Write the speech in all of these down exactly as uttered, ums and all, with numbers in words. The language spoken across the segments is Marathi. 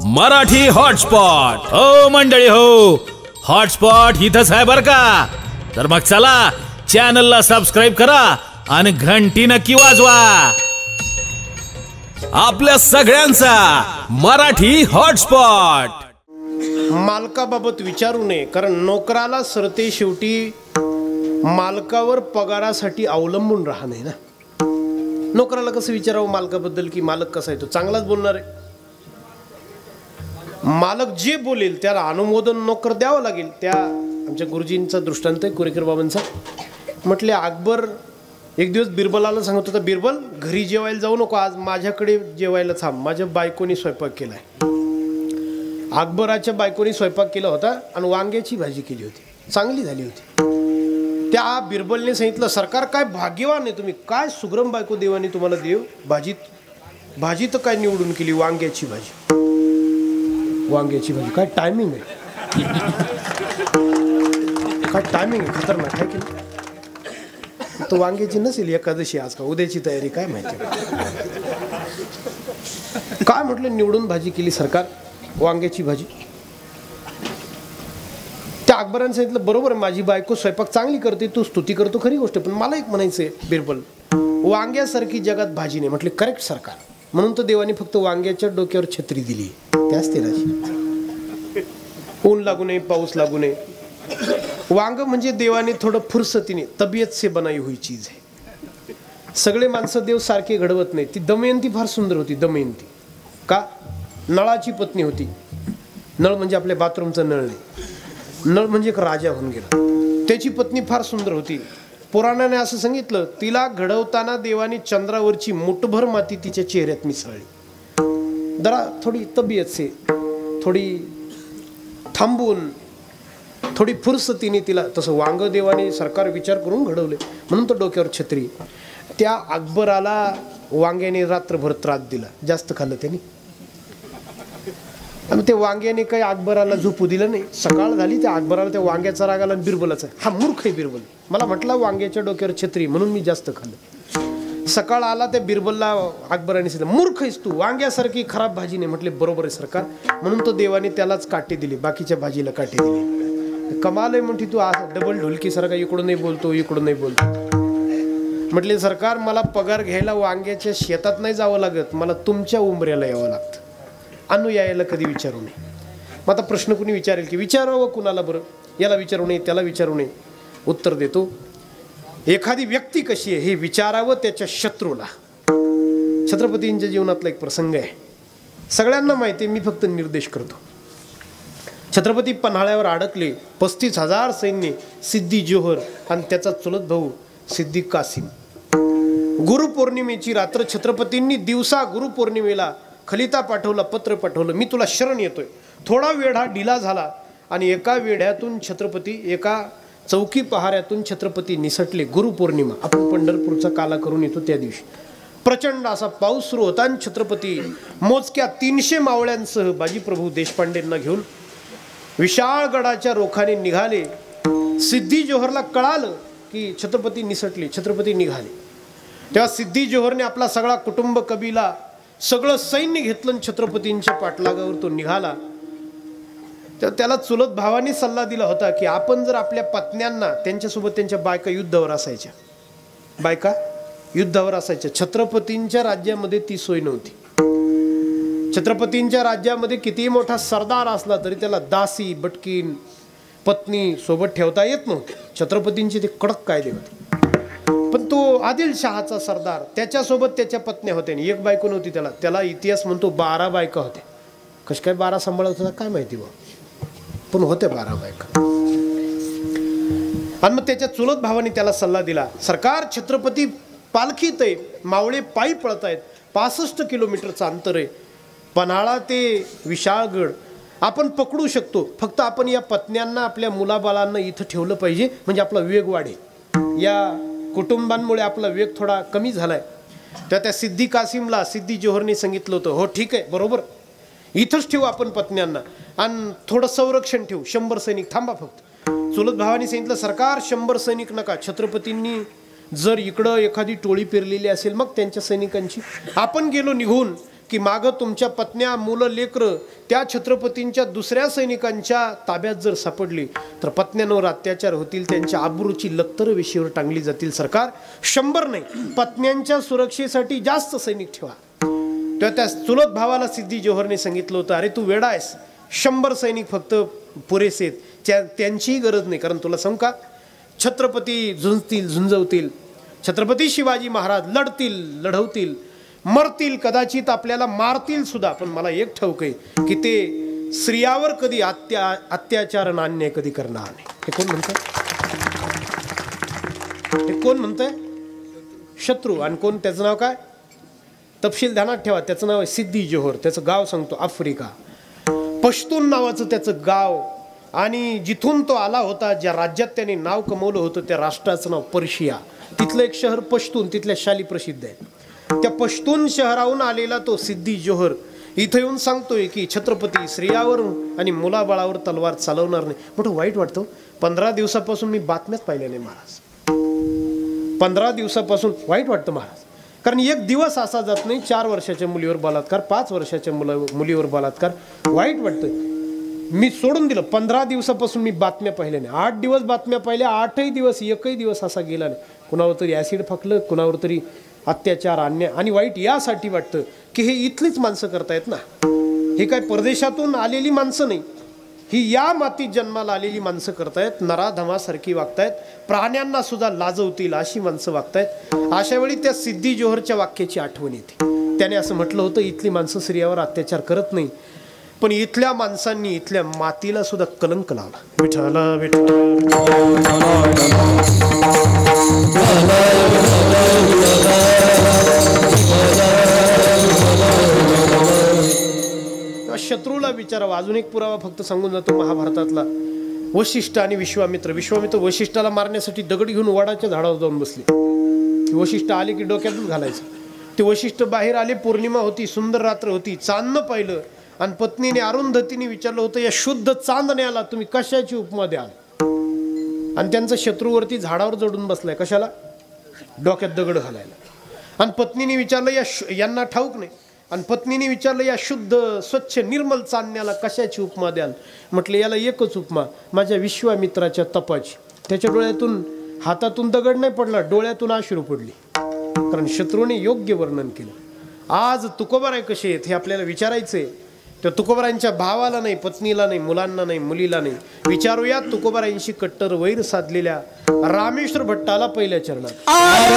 मराठी हॉटस्पॉट हो मंडळी हो, हॉटस्पॉट इथंच आहे बर का. तर मग चला चॅनलला सबस्क्राईब करा आणि घंटी नक्की वाजवा. आपल्या सगळ्यांचा मराठी हॉटस्पॉट. मालकाबाबत विचारू नये, कारण नोकराला सरते शेवटी मालकावर पगारासाठी अवलंबून राहणे ना. नोकराला कसं विचारावं मालकाबद्दल की मालक कसा आहे, तो चांगलाच बोलणार आहे. मालक जे बोलेल त्याला अनुमोदन नोकर द्यावं लागेल. त्या आमच्या गुरुजींचा दृष्टांत आहे, कुरेकर बाबांचा. म्हटले अकबर एक दिवस बिरबलाला सांगत होता, बिरबल घरी जेवायला जाऊ नको, आज माझ्याकडे जेवायला थांब, माझ्या बायकोनी स्वयंपाक केलाय. अकबराच्या बायकोनी स्वयंपाक केला होता आणि वांग्याची भाजी केली होती, चांगली झाली होती. त्या बिरबलने सांगितलं, सरकार काय भाग्यवान आहे तुम्ही, काय सुग्रम बायको देवाने तुम्हाला देव. भाजीत भाजी तर काय निवडून केली, वांग्याची भाजी. वांग्याची भाजी काय टायमिंग आहे, काय टायमिंग आहे, खतरनाक आहे की नाही. तो वांग्याची नसेल एकादशी आज का उद्याची तयारी काय माहिती. काय म्हटलं निवडून भाजी केली सरकार, वांग्याची भाजी. त्या अकबराने सांगितलं, बरोबर आहे माझी बायको स्वयंपाक चांगली करते, तू स्तुती करतो खरी गोष्ट, पण मला एक म्हणायचंय बिरबल, वांग्यासारखी जगात भाजी नाही. म्हटले करेक्ट सरकार, म्हणून तर देवाने फक्त वांग्याच्या डोक्यावर छत्री दिली, त्याच तेराची. ऊन लागू नये, पाऊस लागू नये. वांग म्हणजे देवाने थोडं फुरसतीने तबियत से बनाई हुई चीज आहे. सगळे माणसं देव सारखे घडवत नाही. ती दमयंती फार सुंदर होती. दमयंती का, नळाची पत्नी होती. नळ म्हणजे आपल्या बाथरूमचं नळ नाही, नळ म्हणजे एक राजा होऊन गेला. त्याची पत्नी फार सुंदर होती. पुराणाने असं सांगितलं, तिला घडवताना देवाने चंद्रावरची मुठभर माती तिच्या चेहऱ्यात मिसळली. जरा थोडी तबियत से, थोडी थांबून, थोडी फुरसतीने तिला तसं वांग देवाने सरकार विचार करून घडवले, म्हणून तो डोक्यावर छत्री. त्या अकबराला वांग्याने रात्रभर त्रास दिला, जास्त खाल्लं त्यांनी. आणि ते वांग्याने काही अकबराला झोपू दिलं नाही. सकाळ झाली, त्या अकबराला त्या वांग्याचा राग आला, बिरबलाचा, हा मूर्ख आहे बिरबल, मला म्हटला वांग्याच्या डोक्यावर छत्री म्हणून मी जास्त खाल्लं. सकाळ आला, त्या बिरबलला अकबराने सांगितलं, मूर्ख आहेस तू, वांग्यासारखी खराब भाजी नाही. म्हटले बरोबर आहे सरकार, म्हणून तो देवाने त्यालाच काटे दिले, बाकीच्या भाजीला काटे दिले. कमाल आहे म्हणते तू, डबल ढोलकी सारखा इकडून नाही बोलतो, इकडून नाही बोलतो. म्हटले सरकार, मला पगार घ्यायला वांग्याच्या शेतात नाही जावं लागत, मला तुमच्या उंबऱ्याला यावं लागतं. अनु यायला कधी विचारू नये. मग आता प्रश्न कुणी विचारेल की विचारावं कुणाला, बरं याला विचारू नये, त्याला विचारू नये. उत्तर देतो, एखादी व्यक्ती कशी आहे हे विचारावं त्याच्या शत्रूला. छत्रपतींच्या जीवनातला एक प्रसंग आहे, सगळ्यांना माहिती आहे, मी फक्त निर्देश करतो. छत्रपती पन्हाळ्यावर अडकले, पस्तीस हजार सैन्य, सिद्धी जोहर आणि त्याचा चुलत भाऊ सिद्धी कासिम. गुरुपौर्णिमेची रात्र, छत्रपतींनी दिवसा गुरुपौर्णिमेला खलिता पाठवला, पत्र पाठवलं, मी तुला शरण येतोय. थोडा वेळ हा ढिला झाला आणि एका वेढ्यातून छत्रपती, एका चौकी पहाऱ्यातून छत्रपती निसटले. गुरुपौर्णिमा, आपण पंढरपूरचा काला करून येतो त्या दिवशी प्रचंड असा पाऊस सुरू होता आणि छत्रपती मोजक्या तीनशे मावळ्यांसह बाजीप्रभू देशपांडेंना घेऊन विशाळ गडाच्या रोखाने निघाले. सिद्धी जोहरला कळालं की छत्रपती निसटले, छत्रपती निघाले. तेव्हा सिद्धी जोहरने आपला सगळा कुटुंब, कबिला, सगळं सैन्य घेतलं, छत्रपतींच्या पाठलागावर तो निघाला. तर त्याला चुलत भावाने सल्ला दिला होता की आपण जर आपल्या पत्न्यांना, त्यांच्यासोबत त्यांच्या बायका युद्धावर असायच्या, बायका युद्धावर असायच्या. छत्रपतींच्या राज्यामध्ये ती सोय नव्हती. छत्रपतींच्या राज्यामध्ये कितीही मोठा सरदार असला तरी त्याला दासी, बटकीन, पत्नी सोबत ठेवता येत नव्हते. छत्रपतींचे ते कडक कायदे होते. पण तो आदिलशहाचा सरदार, त्याच्यासोबत त्याच्या पत्न्या होत्या, एक बायको नव्हती त्याला. त्याला इतिहास म्हणतो बारा बायका होत्या. कश काय बारा सांभाळत होता काय माहिती बा, पण होत्या बारा बायका. आणि मग त्याच्या चुलत भावाने त्याला सल्ला दिला, सरकार छत्रपती पालखीत आहे, मावळे पायी पळत आहेत, पासष्ट किलोमीटरचं अंतर आहे, पन्हाळा ते विशाळगड आपण पकडू शकतो, फक्त आपण या पत्न्यांना, आपल्या मुलाबाळांना इथं ठेवलं पाहिजे, म्हणजे आपला वेग वाढेल. या कुटुंबांमुळे आपला वेग थोडा कमी झालाय. त्या त्या सिद्धी कासिमला सिद्धी जोहरने सांगितलं होतं, हो ठीक आहे बरोबर, इथंच ठेवू आपण पत्न्यांना आणि थोडं संरक्षण ठेवू, शंभर सैनिक थांबा फक्त. चुलत भावाने सांगितलं, सरकार शंभर सैनिक नका, छत्रपतींनी जर इकडं एखादी टोळी पेरलेली असेल मग त्यांच्या सैनिकांची, आपण गेलो निघून की मागं तुमच्या पत्न्या मुलं लेकरं त्या छत्रपतींच्या दुसऱ्या सैनिकांच्या ताब्यात जर सापडली तर पत्न्यांवर अत्याचार होतील, त्यांच्या आबरूची लत्तर वेशीवर टांगली जातील. सरकार शंभर नाही पत्न्यांच्या सुरक्षेसाठी जास्त सैनिक ठेवा. तेव्हा त्या चुलत भावाला सिद्धी जोहरने सांगितलं होतं, अरे तू वेडा आहेस, शंभर सैनिक फक्त पुरेसे आहेत, त्या त्यांचीही गरज नाही. कारण तुला सांगू का, छत्रपती झुंजतील झुंजवतील, छत्रपती शिवाजी महाराज लढतील लढवतील, मरतील, कदाचित आपल्याला मारतील सुद्धा, पण मला एक ठाऊक आहे की ते स्त्रियावर कधी अत्या अत्याचार आणि अन्याय कधी करणार नाही. हे कोण म्हणतंय? हे कोण म्हणतंय? शत्रू. आणि कोण? त्याचं नाव काय? तपशील ध्यानात ठेवा, त्याचं नाव आहे सिद्धी जोहर. त्याचं गाव सांगतो आफ्रिका. पश्तून नावाचं त्याचं गाव. आणि जिथून तो आला होता, ज्या राज्यात त्याने नाव कमवलं होतं त्या राष्ट्राचं नाव पर्शिया. तिथलं एक शहर पश्तून, तिथल्या शाली प्रसिद्ध आहे. त्या पश्तून शहराहून आलेला तो सिद्धी जोहर इथं येऊन सांगतोय की छत्रपती स्त्रियावर आणि मुलाबाळावर तलवार चालवणार नाही. मोठं वाईट वाटतं. पंधरा दिवसापासून मी बातम्याच पाहिल्या नाही महाराज. पंधरा दिवसापासून वाईट वाटतं महाराज. कारण एक दिवस असा जात नाही चार वर्षाच्या मुलीवर बलात्कार, पाच वर्षाच्या मुला मुलीवर बलात्कार. वाईट वाटतं. मी सोडून दिलं. पंधरा दिवसापासून मी बातम्या पाहिल्या नाही. आठ दिवस बातम्या पाहिल्या, आठही दिवस एकही दिवस असा गेला नाही. कुणावर तरी ॲसिड फाकलं, कुणावर तरी अत्याचार, अन्याय. आणि वाईट यासाठी वाटतं की हे इथलीच माणसं करतायत ना. हे काय परदेशातून आलेली माणसं नाही, ही या मातीत जन्माला आलेली माणसं करतायत. नराधमासारखी वागतायत, प्राण्यांना सुद्धा लाजवतील अशी माणसं वागतायत. अशा वेळी त्या सिद्धी जोहरच्या वाक्याची आठवण येते. त्याने असं म्हटलं होतं, इथली माणसं स्त्रियावर अत्याचार करत नाही, पण इथल्या माणसांनी इथल्या मातीला सुद्धा कलंक लावला. विठ्ठला विठ्ठल. शत्रूला विचारावं. अजून एक पुरावा फक्त सांगून जातो महाभारतातला. वशिष्ठ आणि विश्वामित्र. विश्वामित्र वशिष्ठाला मारण्यासाठी दगड घेऊन वडाच्या झाडावर जाऊन बसले. वशिष्ठ आले की डोक्यातच घालायचं. ते वशिष्ठ बाहेर आले, पौर्णिमा होती, सुंदर रात्र होती, चांदणं पाहिलं आणि पत्नीने अरुंधतीने विचारलं होतं, या शुद्ध चांदण्याला तुम्ही कशाची उपमा द्याल? आणि त्यांचा शत्रूवरती झाडावर जडून बसलाय. कशाला? डोक्यात दगड घालायला. आणि पत्नीने विचारलं, या यांना ठाऊक नाही. आणि पत्नीने विचारलं, या शुद्ध स्वच्छ निर्मल चांदण्याला कशाची उपमा द्याल? म्हटलं, याला एकच उपमा, माझ्या विश्वामित्राच्या तपाची. त्याच्या डोळ्यातून हातातून दगड नाही पडला, डोळ्यातून अश्रू पडली. कारण शत्रूने योग्य वर्णन केलं. आज तुकोबाराय कसे आहेत हे आपल्याला विचारायचंय. तर तुकोबारायांच्या भावाला नाही, पत्नीला नाही, मुलांना नाही, मुलीला नाही. विचारूया तुकोबारायांशी कट्टर वैर साधलेल्या रामेश्वर भट्टाला पहिल्या चरणात.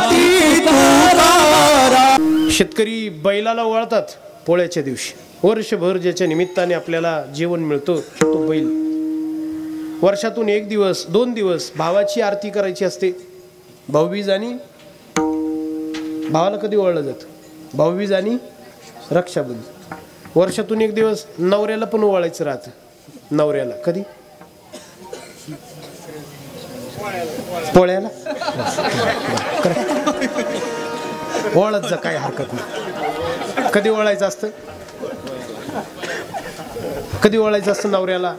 शेतकरी बैलाला वळतात पोळ्याच्या दिवशी. वर्षभर ज्याच्या निमित्ताने आपल्याला जेवण मिळतं तो बैल. वर्षातून एक दिवस दोन दिवस भावाची आरती करायची असते. भाऊबीज आणि भावाला कधी ओळलं जातं? भाऊबीज आणि रक्षाबंधन. वर्षातून एक दिवस नवऱ्याला पण ओवाळायचं राहतं. नवऱ्याला कधी? पोळ्याला. ओळख जा, काय हरकत नाही. कधी ओळायचं असतं? कधी ओळायचं असतं नवऱ्याला?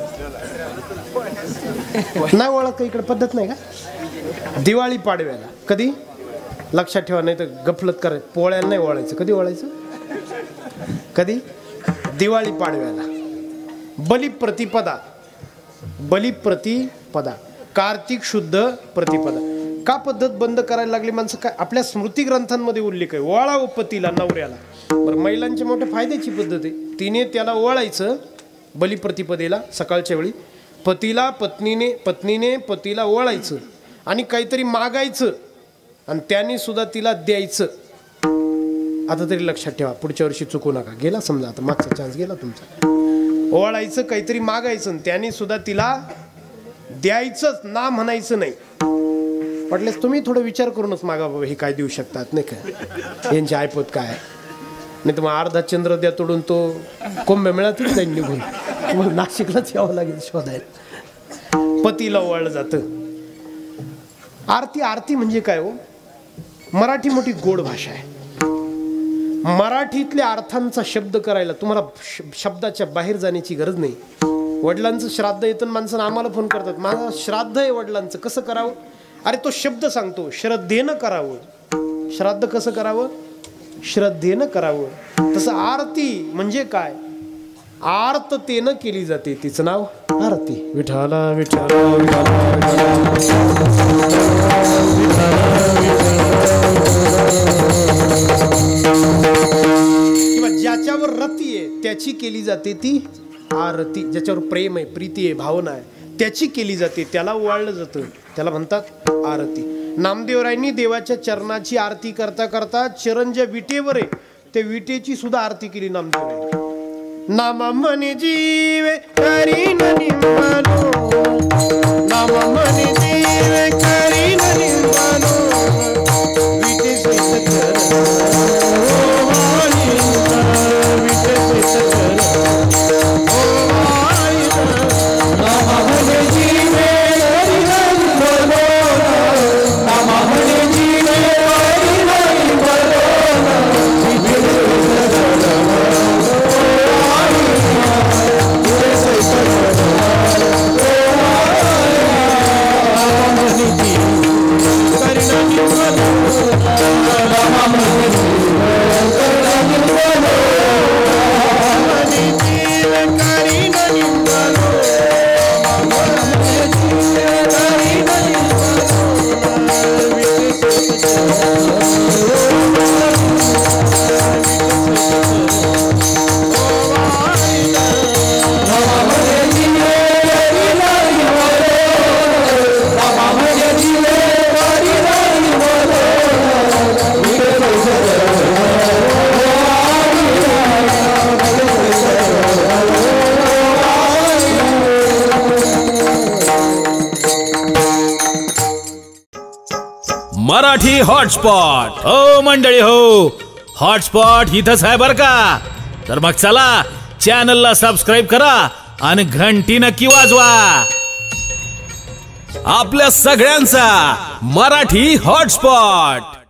नाही ओळख, इकडे पद्धत नाही का? दिवाळी पाडव्याला. कधी? लक्षात ठेवा, नाही तर गफलत करायचं. पोळ्याला नाही ओळायचं. कधी ओळायचं? कधी? दिवाळी पाडव्याला. बलिप्रतिपदा. बलिप्रतिपदा, कार्तिक शुद्ध प्रतिपदा. का पद्धत बंद करायला लागली माणसं? काय आपल्या स्मृती ग्रंथांमध्ये उल्लेख आहे, ओवाळावं पतीला नवऱ्याला. बरं, महिलांची मोठ्या फायद्याची पद्धत आहे. तिने त्याला ओवाळायचं बलिप्रतिपदेला सकाळच्या वेळी. पतीला पत्नीने पत्नीने पतीला ओवाळायचं आणि काहीतरी मागायचं आणि त्याने सुद्धा तिला द्यायचं. आता तरी लक्षात ठेवा, पुढच्या वर्षी चुकू नका. गेला समजा, आता मागचा चान्स गेला तुमचा. ओवाळायचं, काहीतरी मागायचं, त्याने सुद्धा तिला द्यायचंच, ना म्हणायचं नाही. म्हटल्यास तुम्ही थोडं विचार करूनच मागा बाबा, हे काय देऊ शकतात नाही का, यांची ऐपत काय. नाही तर मग अर्धा चंद्र द्या तोडून तो कुंभमेळ्यातच जाईल निघून. मग नाशिकलाच यावं लागेल शोधायला. पतीला ओवाळलं जातं. आरती. आरती म्हणजे काय हो? मराठी मोठी गोड भाषा आहे. मराठीतल्या अर्थांचा शब्द करायला तुम्हाला शब्दाच्या बाहेर जाण्याची गरज नाही. वडिलांचं श्राद्ध येतं, माणसानं आम्हाला फोन करतात, माझं श्राद्ध आहे वडिलांचं, कसं करावं? अरे तो शब्द सांगतो, श्रद्धेनं करावं. श्राद्ध कसं करावं? श्रद्धेनं करावं. तसं आरती म्हणजे काय? आर्ततेनं केली जाते, तिचं नाव आरती. विठाला विठाला किंवा ज्याच्यावर रती आहे त्याची केली जाते ती आरती. ज्याच्यावर प्रेम आहे, प्रीती आहे, भावना आहे, त्याची केली जाते, त्याला ओवाळलं जातं, त्याला म्हणतात आरती. नामदेवरायांनी देवाच्या चरणाची आरती करता करता चरण ज्या विटेवर आहे त्या विटेची सुद्धा आरती केली नामदेवरायांनी. नाम म्हणे जीवे करीन निंबानो, नाम म्हणे जीवे करीन निंबानो, विटे सहित कर ओ वाणीना, विटे सहित कर ओ वाणीना. नाम म्हणे जीवे करीन निंबानो, नाम म्हणे जीवे करीन निंबानो, विटे सहित मराठी हॉटस्पॉट. हो मंडळी हो, हॉटस्पॉट इथंच आहे बर का. तर मग चला चॅनलला सबस्क्राईब करा आणि घंटी नक्की वाजवा. आपल्या सगळ्यांचा मराठी हॉटस्पॉट.